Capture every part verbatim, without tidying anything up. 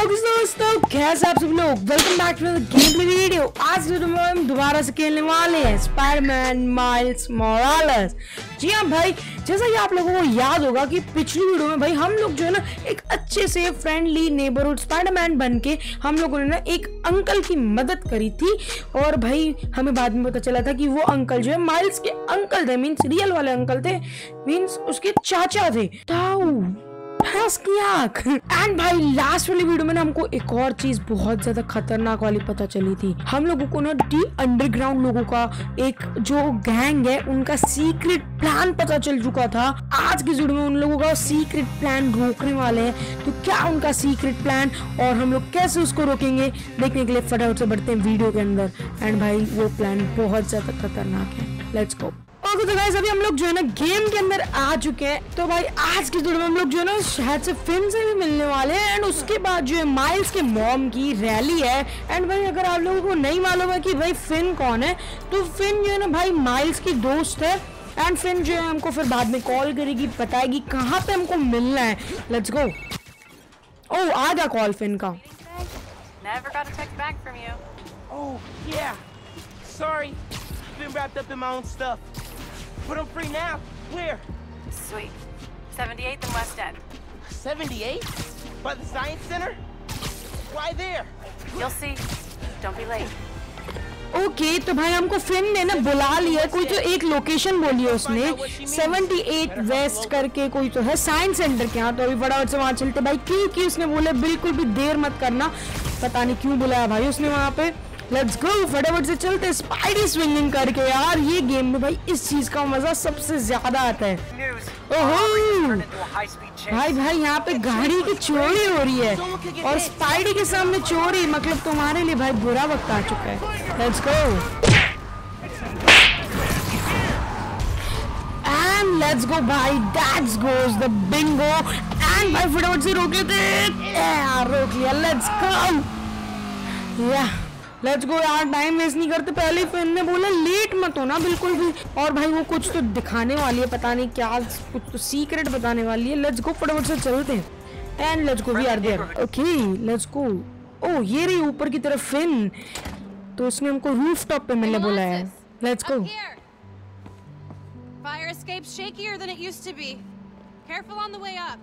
दोस्तों कैसे आप सब लोग, welcome back to the game play video. आज वीडियो में हम दोबारा से खेलने वाले हैं स्पाइडरमैन माइल्स मोरालेस। जी हाँ भाई, जैसा कि आप लोगों को याद होगा कि पिछली वीडियो में भाई हम लोग जो है ना एक अच्छे से फ्रेंडली नेबरहुड स्पाइडरमैन बन के हम लोगों ने ना एक अंकल की मदद करी थी। और भाई हमें बाद में पता चला था कि वो अंकल जो है माइल्स के अंकल थे, मीन्स रियल वाले अंकल थे, मीन्स उसके चाचा थे। एंड भाई लास्ट वाली वीडियो में ना हमको एक और चीज बहुत ज्यादा खतरनाक वाली पता चली थी। हम लोगों को ना डी अंडरग्राउंड लोगों का एक जो गैंग है उनका सीक्रेट प्लान पता चल चुका था। आज की वीडियो में उन लोगों का सीक्रेट प्लान रोकने वाले हैं। तो क्या उनका सीक्रेट प्लान और हम लोग कैसे उसको रोकेंगे, देखने के लिए फटाफट से बढ़ते हैं वीडियो के अंदर। एंड भाई वो प्लान बहुत ज्यादा खतरनाक है। Let's go. ओके तो गाइस अभी हम लोग जो है ना गेम के अंदर आ चुके हैं। तो भाई आज की वीडियो में हम लोग जो है ना शायद से फिन से भी मिलने वाले हैं। एंड उसके बाद जो है माइल्स के मॉम की रैली है। एंड भाई अगर आप लोगों को नहीं मालूम है कि भाई फिन कौन है, तो फिन जो है ना भाई माइल्स की दोस्त है। एंड फिन जो है हमको फिर बाद में कॉल करेगी, बताएगी कहाँ पे हमको मिलना है। Let's go. ओह आ गया कॉल फिन का। Never got a text back from you. Oh, yeah. Sorry. Been wrapped up in my own stuff. But I'm free now. Where? Sweet. seventy-eighth and West End. seventy-eight? By the Science Center? Why there? You'll see. Don't be late. Okay okay, तो भाई हमको fin ने ना बुला लिया। कोई तो एक लोकेशन बोली है उसने, अठहत्तर वेस्ट करके कोई तो है साइंस सेंटर के यहाँ। तो अभी फटाफट से वहाँ चलते भाई, क्योंकि उसने बोले बिल्कुल भी देर मत करना। पता नहीं क्यों बुलाया भाई उसने वहाँ पे। लेट्स गो, फटाफट से चलते स्पाइडी स्विंगिंग करके। यार ये गेम में भाई इस चीज का मजा सबसे ज्यादा आता है। ओहो भाई भाई यहाँ पे गाड़ी की चोरी हो रही है और स्पाइडी के सामने चोरी, मतलब तुम्हारे लिए भाई बुरा वक्त आ चुका है। Let's go and let's go भाई, that's goes the bingo. And भाई फटाफट से रोक लेते हैं, रोक लिया। लेट्स गो या लेट्स गो यार, टाइम वेस्ट नहीं करते। पहले फिन ने बोला लेट मत होना बिल्कुल भी। और भाई वो कुछ तो दिखाने वाली है, पता नहीं क्या, कुछ तो सीक्रेट बताने वाली है। लेट्स गो फटाफट से चलते हैं। And let's go we are there. Okay let's go. Oh ये रही ऊपर की तरफ फिन। तो उसने हमको रूफ टॉप पे मिलने बोला है। Let's go. Fire escape's shakier than it used to be. Careful on the way up.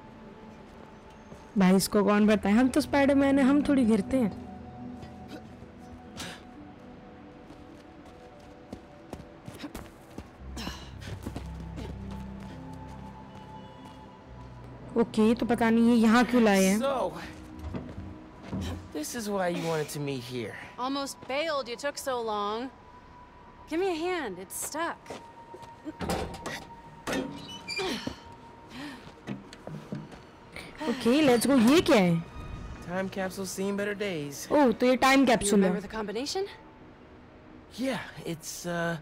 भाई इसको कौन बताए, हम तो स्पाइडरमैन है, हम थोड़ी गिरते हैं। ओके okay, तो पता नहीं ये यहाँ क्यों लाए हैं। So, this is why you wanted to meet here. Almost bailed you took so long. Give me a hand, it's stuck. Okay let's go. ये क्या है? Time capsule seen better days. Oh तो ये टाइम कैप्सूल है। Remember the combination? Yeah, it's uh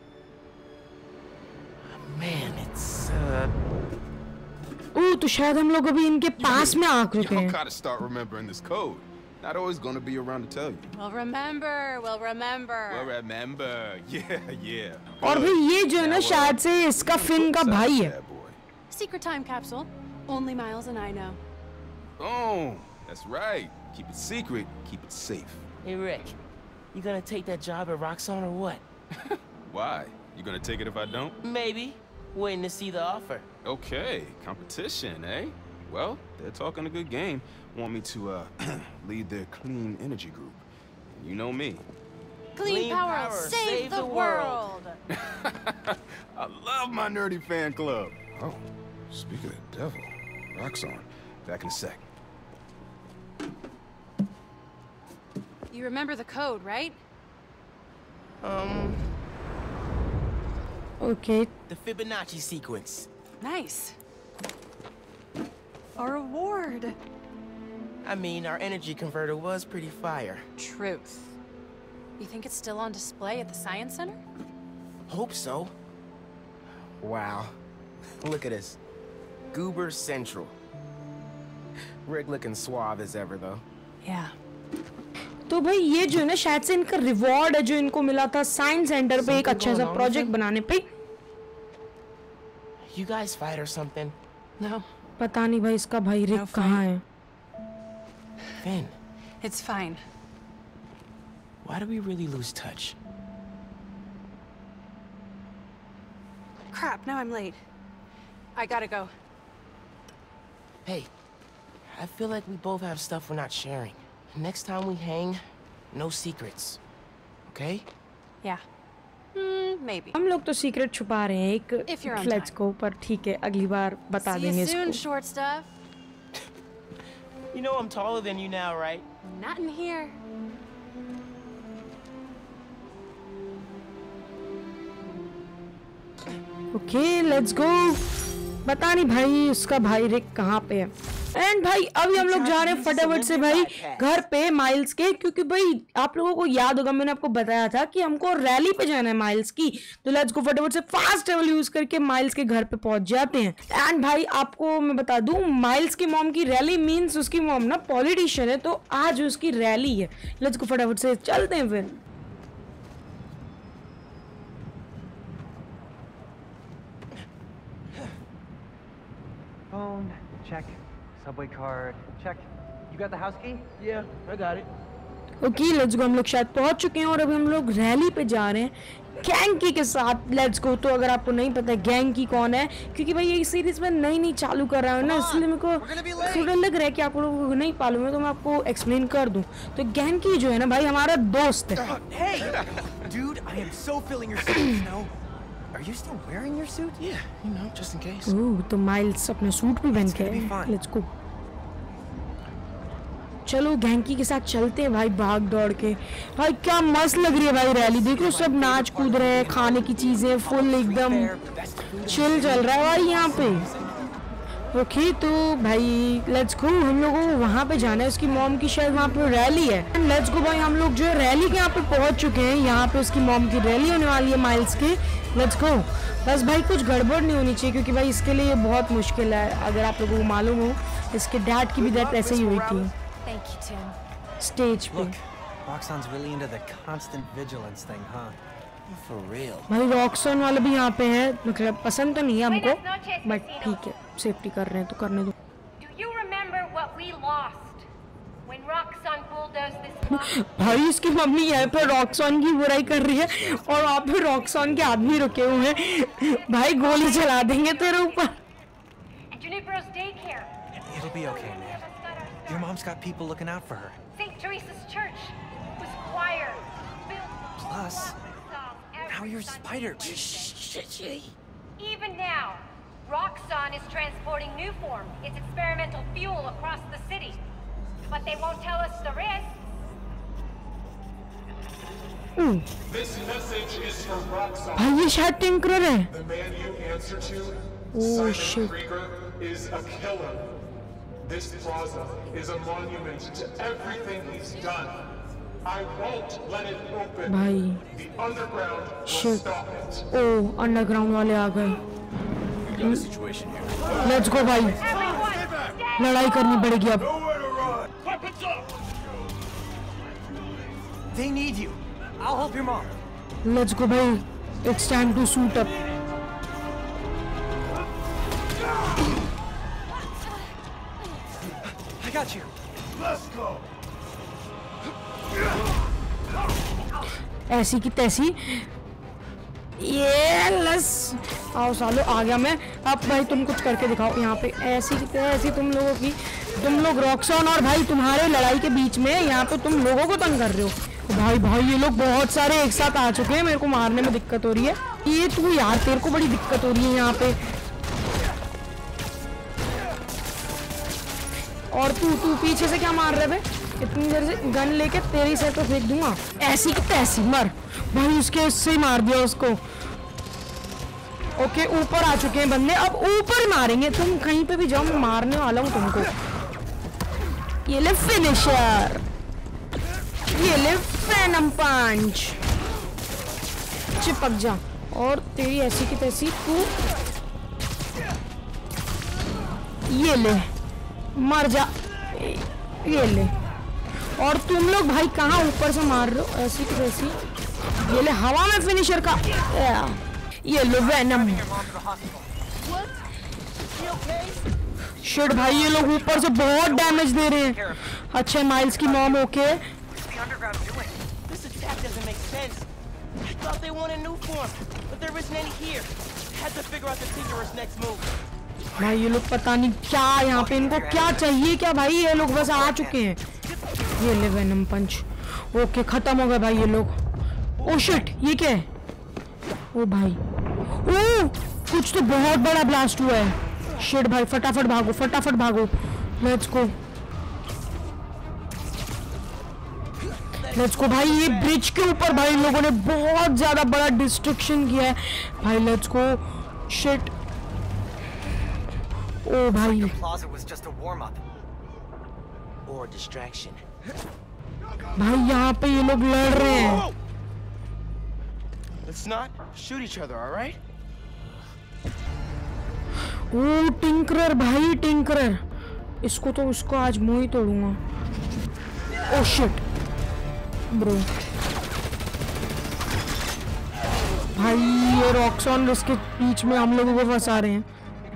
man, it's uh oh तो शायद हम लोग अभी इनके पास में आकर रुके हैं। You gotta start remembering this code. Not always gonna be around to tell you. We'll remember, we'll remember. Well, remember. Yeah, yeah. और भाई ये जो है ना शायद से इसका फिन का भाई है। Secret time capsule. Only Miles and I know. Oh, that's right. Keep it secret, keep it safe. Hey Rick, you gonna take that job at Roxxon or what? Why? You gonna take it if I don't? Maybe. Waiting to see the offer. Okay, competition, eh? Well, they're talking a good game. Want me to uh lead their clean energy group. And you know me. Clean, Clean power, power, save, save the, the world. I love my nerdy fan club. Oh, speak of the devil. Roxxon. Back in a sec. You remember the code, right? Um okay The Fibonacci sequence. Nice. A reward. I mean, our energy converter was pretty fire. Truth. You think it's still on display at the Science Center? Hope so. Wow. Look at this. Goober Central. Rick looking suave as ever, though. Yeah. तो भाई ये जो है ना शायद से इनका reward है जो इनको मिला था साइंस सेंटर पे एक अच्छा सा प्रोजेक्ट बनाने पे। You guys fight or something? No. पता नहीं भाई इसका भाई रिक No कहाँ है। Finn, It's fine. why do we really lose touch? Crap, now I'm late. I gotta go. Hey, I feel like we both have stuff we're not sharing. Next time we hang, no secrets. Okay? Yeah. Hmm, maybe. हम लोग तो secret छुपा रहे हैं एक If you're on flats time. को, पर ठीक है अगली बार बता See देंगे you soon, इसको। short stuff. You know I'm taller than you now, right? Not in here. Okay let's go. बता नहीं भाई उसका भाई रिक कहाँ पे है। एंड भाई अभी हम लोग जा रहे हैं फटाफट से भाई घर पे माइल्स के, क्योंकि भाई आप लोगों को याद होगा मैंने आपको बताया था कि हमको रैली पे जाना है माइल्स की। तो लेट्स गो फटाफट से फास्ट ट्रेवल यूज करके माइल्स के घर पे पहुंच जाते हैं। एंड भाई आपको मैं बता दूं माइल्स की मॉम की रैली मीन्स उसकी मॉम ना पॉलिटिशियन है, तो आज उसकी रैली है। लेट्स गो फटाफट से चलते हैं फिर। Phone, check. Subway card, check. You got the house key? Yeah, I got it. Okay let's go. हम लोग शायद पहुंच चुके हैं और अभी हम लोग रैली पे जा रहे हैं गैंकी के साथ। Let's go. तो अगर आपको नहीं पता गैंकी कौन है, क्योंकि भाई ये सीरीज में नई नई चालू कर रहा है ना, इसलिए मेरे को थोड़ा लग रहा है कि आप लोगों को नहीं मालूम है, तो मैं आपको एक्सप्लेन कर दूं। तो गैंकी जो है ना भाई हमारा दोस्त है। Hey! Dude, I am so feeling your suit, you know? Are you still wearing your suit? Yeah, you know, just in case. ओह तो माइल्स अपने सूट भी पहन के gonna be fun. Let's go. चलो गैंकी के साथ चलते हैं भाई भाग दौड़ के। भाई क्या मस्त लग रही है भाई रैली, देखो सब नाच कूद रहे हैं, खाने की चीजें फुल एकदम चिल चल रहा है भाई यहाँ पे। ओके तो भाई लेट्स गो। हम लोगों को वहाँ पे जाना है, उसकी मॉम की शायद वहाँ पे रैली है। लेट्स गो भाई हम लोग जो है रैली के यहाँ पे पहुँच चुके हैं। यहाँ पे उसकी मॉम की रैली होने वाली है माइल्स के। Let's go. बस भाई कुछ गड़बड़ नहीं होनी चाहिए, क्योंकि भाई इसके लिए ये बहुत मुश्किल है। अगर आप लोगों को मालूम हो इसके डैड की भी डेथ ऐसे ही हुई थी Thank you, Tim. स्टेज पे। Look, Roxanne's really into the constant vigilance thing, huh? For real. भाई रॉक्सन वाले भी यहाँ पे है, मतलब पसंद तो नहीं है हमको, बट ठीक है सेफ्टी कर रहे हैं तो करने दो। Do you remember what we lost when Roxanne bulldozed this block? भाई इसकी मम्मी यहाँ पे रॉक्सन की बुराई कर रही है और वहाँ पे रॉक्सन के आदमी रुके हुए हैं। भाई गोली चला देंगे तेरे ऊपर। And Junipero's daycare. It'll be okay, man. Your mom's got people looking out for her. Saint Teresa's church was choir. Built Plus, every now you're Sunday. Spider. Even now, Roxanne is transporting Newform, its experimental fuel, across the city. But they won't tell us the risks. This message is from Roxanne. भाई ये शायद tinkerer है। The man you answer to, Oh, Simon shit. Krieger, is a killer. This plaza is a monument to everything he's done. I won't let it open. भाई The underground will Shit. stop it. Oh underground वाले आ गए। We got a situation here. Let's go भाई, Everyone, stay! लड़ाई करनी पड़ेगी अब। They need you. I'll help your mom. Let's go भाई, it's time to suit up. I got you. ऐसी की तैसी ये लस आओ सालो आ गया मैं। अब भाई तुम कुछ करके दिखाओ यहाँ पे। ऐसी की तैसी तुम लोगों की, तुम लोग रॉक्सन और भाई तुम्हारे लड़ाई के बीच में यहाँ पे तुम लोगों को तंग कर रहे हो। भाई भाई ये लोग बहुत सारे एक साथ आ चुके हैं, मेरे को मारने में दिक्कत हो रही है। ये तू यार तेरे को बड़ी दिक्कत हो रही है यहाँ पे। और तू तू पीछे से क्या मार रहे बे? इतनी देर से गन लेके तेरी से तो फेंक दूंगा। ऐसी की तैसी मर भाई, उसके उससे ही मार दिया उसको। ओके ऊपर आ चुके हैं बंदे, अब ऊपर मारेंगे। तुम कहीं पे भी जाओ मैं मारने वाला हूँ तुमको। ये ले फिनिशर, ये ले फैनम पंच, चिपक जा। और तेरी ऐसी की तैसी तू ये ले मर जा, ये ले। और तुम लोग भाई कहाँ ऊपर से मार रहे हो ऐसी की तैसी। ये ले हवा में फिनिशर का, ये लो वेनम। शिट भाई ये लोग ऊपर से बहुत डैमेज दे रहे हैं। अच्छा माइल्स की मॉम ओके। भाई ये लोग पता नहीं क्या यहाँ पे इनको क्या चाहिए क्या भाई, ये लोग बस आ चुके हैं। ये ले वेनम पंच। ओके खत्म हो गए भाई ये लोग। ओ शिट ये क्या है? ओ भाई ओ कुछ तो बहुत बड़ा ब्लास्ट हुआ है। शिट भाई फटाफट भागो फटाफट भागो। लेट्स गो लेट्स गो भाई। ये ब्रिज के ऊपर भाई लोगों ने बहुत ज्यादा बड़ा डिस्ट्रक्शन किया है भाई। Let's go. शिट ओ भाई भाई यहाँ पे ये लोग लड़ रहे हैं। Let's not shoot each other, all right? Oh Tinkerer भाई टिंकरर, इसको तो उसको आज मुंह ही तोड़ूंगा। ओ शिट ब्रो भाई ये रॉक्सॉन इसके बीच में हम लोगों को फंसा रहे हैं।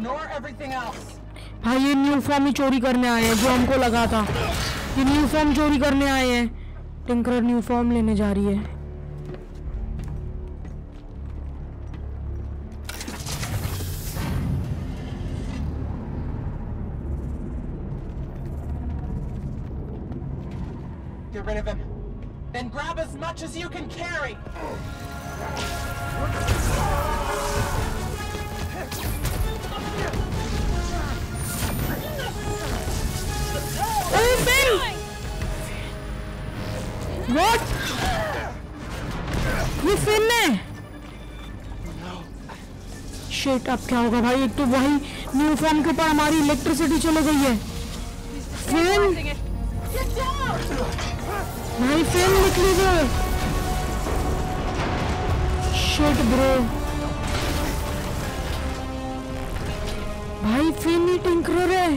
भाई ये न्यू फॉर्म ही चोरी करने आए हैं जो हमको लगा था। ये न्यू फॉर्म चोरी करने आए हैं। टिंकरर न्यू फॉर्म लेने जा रही है। Get rid of him. Then grab as much as you can carry. Oh, Phil! What? ये फिन है। शिट अब क्या होगा भाई। एक तो वही न्यू फॉर्म के ऊपर हमारी इलेक्ट्रिसिटी चले गई है। फिन भाई फिन निकली गए। शिट ब्रो भाई फिन ही टिंकरर है।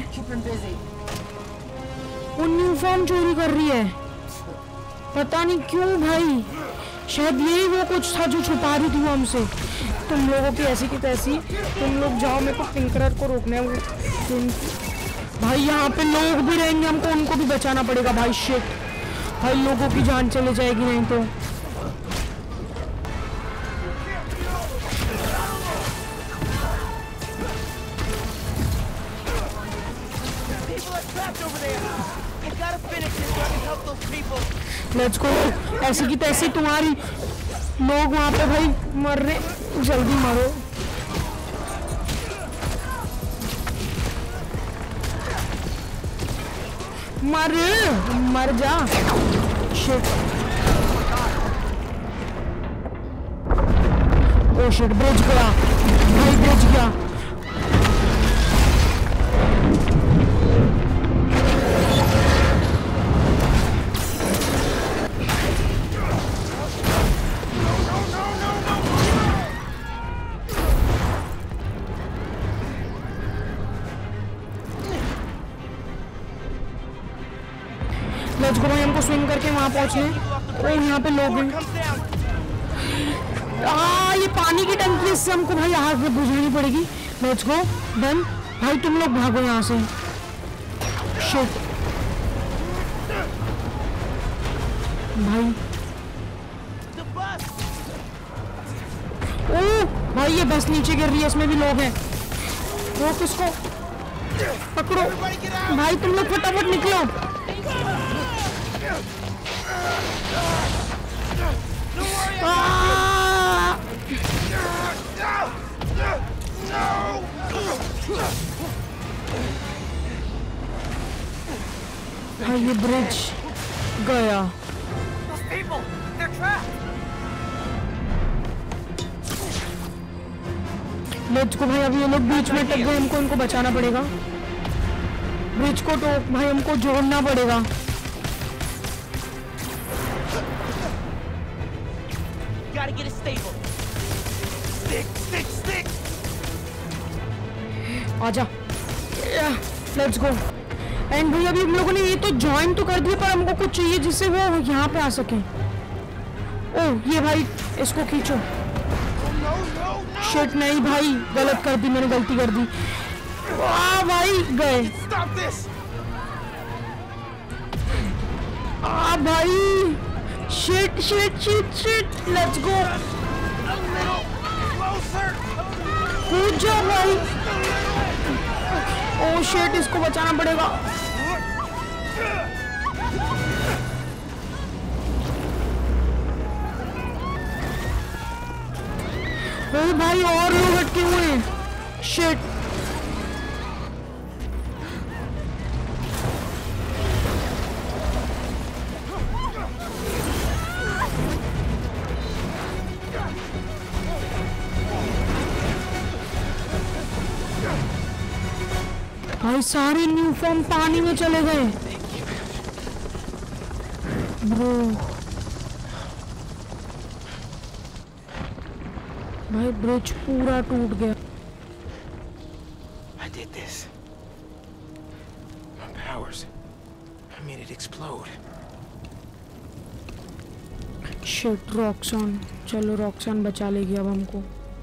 वो न्यू फॉर्म चोरी कर रही है पता नहीं क्यों भाई। शायद यही वो कुछ था जो छुपा रही थी वो हमसे। तुम लोगों की ऐसी की तैसी, तुम लोग जाओ मेरे को टिंकरर को रोकना है। वो भाई यहाँ पे लोग भी रहेंगे हमको उनको भी बचाना पड़ेगा भाई। शिट भाई लोगों की जान चले जाएगी नहीं तो। Let's go. ऐसी की तैसी तुम्हारी लोग वहां पे भाई मर रहे। जल्दी मरो। मर मर जा। शिट ओ शिट ब्रिज गया भाई ब्रिज गया। लेट्स गो भाई हमको स्विंग करके वहां पहुंचने। ओ यहाँ पे लोग हैं। आ ये पानी की टंकी इससे हमको भाई आग बुझानी पड़ेगी। लेट्स गो डन भाई तुम लोग भागो यहाँ से। शिट भाई ओ भाई ये बस नीचे गिर रही है इसमें भी लोग हैं। वो किसको पकड़ो भाई तुम लोग फटाफट निकलो। भाई ये ब्रिज गया। लेट्स को भाई अभी ये लोग बीच में टक गए हमको इनको बचाना पड़ेगा। ब्रिज को तो भाई हमको जोड़ना पड़ेगा। आजा लेट्स गो। एंड भाई अभी हम लोगों ने ये तो ज्वाइन तो कर दिया पर हमको कुछ चाहिए जिससे वो यहाँ पे आ सके। ओह ये भाई इसको खींचो। शिट नहीं भाई गलत कर दी मैंने गलती कर दी। वाह भाई गए। Stop this! आ भाई shit shit shit shit let's go. A little closer! कूद जाओ भाई। ओ शिट इसको बचाना पड़ेगा। ओ भाई और लोग अटके हुए हैं। शिट भाई सारे न्यू फॉर्म पानी में चले गए ब्रो। भाई ब्रिज पूरा टूट गया। I did this. My powers. I made it explode. Shit Roxanne, चलो रॉक्सन बचा लेगी अब हमको।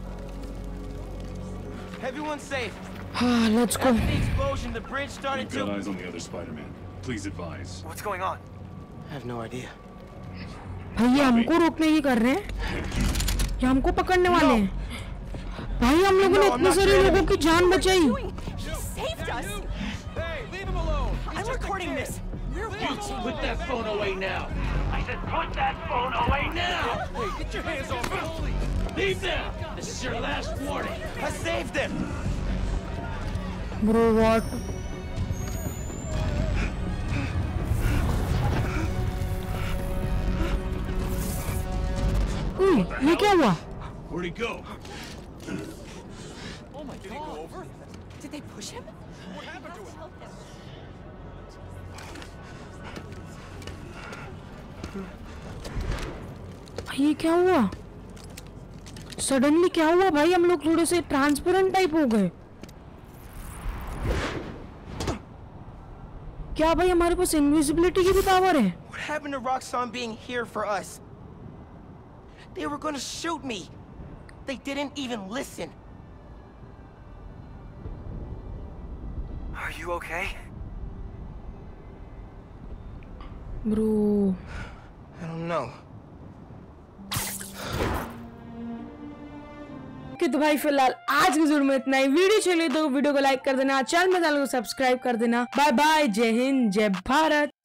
Everyone's safe. हाँ let's go. After the explosion, the bridge started We've got to... eyes on the other Spider-Man. Please advise. What's going on? I have no idea. भाई ये हमको रोकने की कर रहे हैं, ये हमको पकड़ने वाले हैं। भाई हम लोगों ने इतने सारे लोगों की जान बचाई। He saved us. Hey, leave him alone! I'm recording this. We're watching. Put that phone away now. I said put that phone away now. Hey, get your hands off me! Leave now. This is your last warning. I saved him! Bro what? ये क्या हुआ? Where'd he go? Oh my God. Did he go over? Did they push him? What happened to him? ये क्या हुआ? Suddenly क्या हुआ भाई? हम लोग थोड़े से ट्रांसपेरेंट टाइप हो गए। क्या भाई हमारे पास इनविजिबिलिटी की भी पावर है? What happened to Roxxon being here for us? They were gonna shoot me. They didn't even listen. Are you okay? Bro. I don't know. कि तो भाई फिलहाल आज की वीडियो में इतना ही। वीडियो चले तो वीडियो को लाइक कर देना, चैनल में चैनल को सब्सक्राइब कर देना। बाय बाय, जय हिंद, जय भारत।